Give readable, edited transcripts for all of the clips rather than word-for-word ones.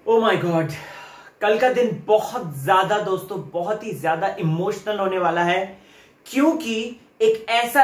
Oh my God, कल का दिन बहुत ज्यादा दोस्तों, बहुत ही ज्यादा इमोशनल होने वाला है क्योंकि एक ऐसा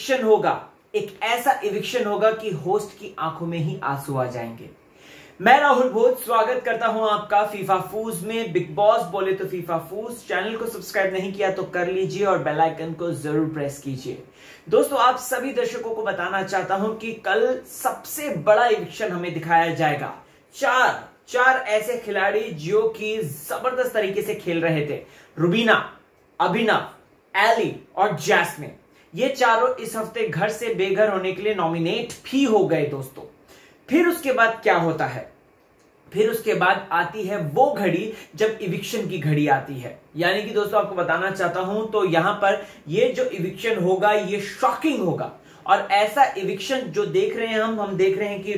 इविक्शन होगा कि होस्ट की आंखों में ही आंसू आ जाएंगे। मैं राहुल भोज स्वागत करता हूं आपका फीफा फूज में। बिग बॉस बोले तो फीफा फूज। चैनल को सब्सक्राइब नहीं किया तो कर लीजिए और बेल आइकन को जरूर प्रेस कीजिए। दोस्तों, आप सभी दर्शकों को बताना चाहता हूं कि कल सबसे बड़ा इविक्शन हमें दिखाया जाएगा। चार ऐसे खिलाड़ी जो कि जबरदस्त तरीके से खेल रहे थे। रुबीना, अभिनव, एली और जैस्मिन, ये चारों इस हफ्ते घर से बेघर होने के लिए नॉमिनेट भी हो गए दोस्तों। फिर उसके बाद क्या होता है? फिर उसके बाद आती है वो घड़ी जब इविक्शन की घड़ी आती है। यानी कि दोस्तों, आपको बताना चाहता हूं तो यहां पर ये जो इविक्शन होगा ये शॉकिंग होगा। और ऐसा इविक्शन जो देख रहे हैं हम देख रहे हैं कि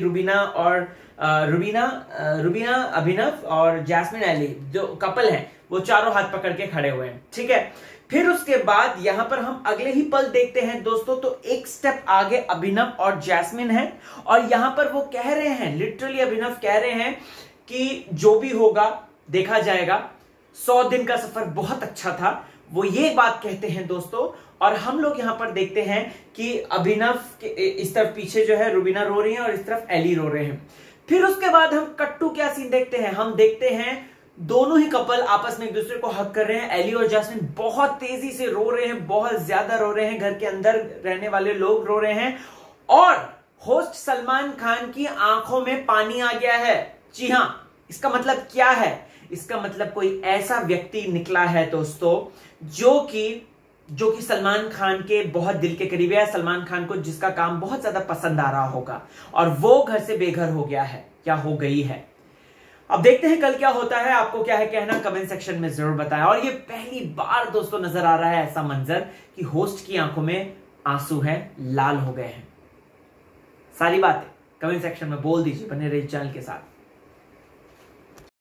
रुबीना, अभिनव और जैस्मिन एली जो कपल हैं वो चारों हाथ पकड़ के खड़े हुए हैं। ठीक है, फिर उसके बाद यहां पर हम अगले ही पल देखते हैं दोस्तों, तो एक स्टेप आगे अभिनव और जैस्मिन है और यहां पर वो कह रहे हैं, लिटरली अभिनव कह रहे हैं कि जो भी होगा देखा जाएगा, 100 दिन का सफर बहुत अच्छा था, वो ये बात कहते हैं दोस्तों। और हम लोग यहां पर देखते हैं कि अभिनव के इस तरफ पीछे जो है रुबीना रो रही है और इस तरफ एली रो रहे हैं। फिर उसके बाद हम कट्टू क्या सीन देखते हैं? हम देखते हैं दोनों ही कपल आपस में एक दूसरे को हक कर रहे हैं। एली और जैस्मिन बहुत तेजी से रो रहे हैं, बहुत ज्यादा रो रहे हैं, घर के अंदर रहने वाले लोग रो रहे हैं और होस्ट सलमान खान की आंखों में पानी आ गया है। जी हां, इसका मतलब क्या है? इसका मतलब कोई ऐसा व्यक्ति निकला है दोस्तों जो कि सलमान खान के बहुत दिल के करीब है, सलमान खान को जिसका काम बहुत ज्यादा पसंद आ रहा होगा और वो घर से बेघर हो गया है या हो गई है। अब देखते हैं कल क्या होता है। आपको क्या है कहना, कमेंट सेक्शन में जरूर बताएं। और ये पहली बार दोस्तों नजर आ रहा है ऐसा मंजर कि होस्ट की आंखों में आंसू हैं, लाल हो गए हैं। सारी बातें कमेंट सेक्शन में बोल दीजिए। बने रहिए चैनल के साथ।